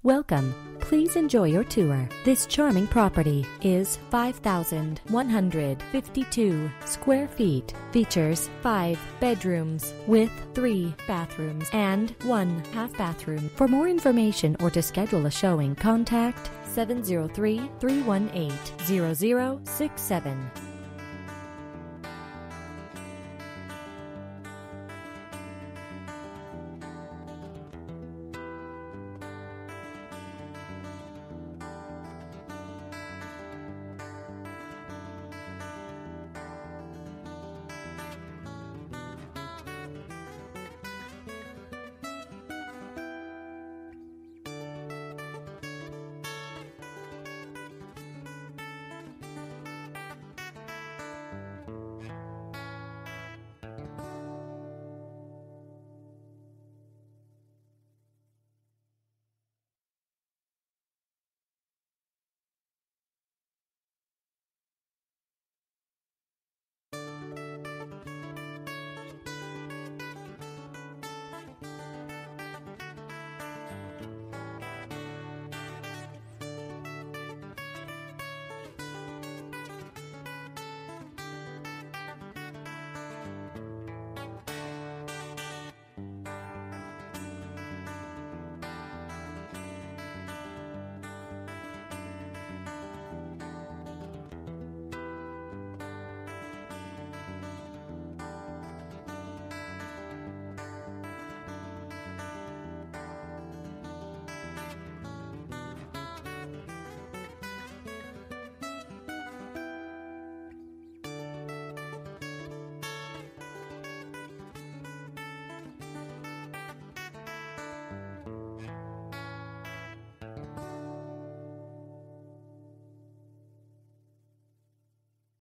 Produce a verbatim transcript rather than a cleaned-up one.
Welcome. Please enjoy your tour. This charming property is five thousand one hundred fifty-two square feet. Features five bedrooms with three bathrooms and one half bathroom. For more information or to schedule a showing, contact seven zero three, three one eight, zero zero six seven.